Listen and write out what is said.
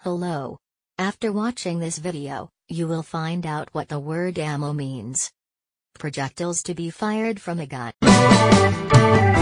Hello. After watching this video, you will find out what the word ammo means. Projectiles to be fired from a gun.